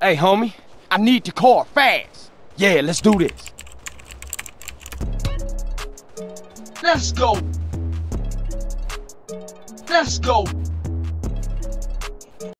Hey, homie, I need the car fast. Yeah, let's do this. Let's go. Let's go.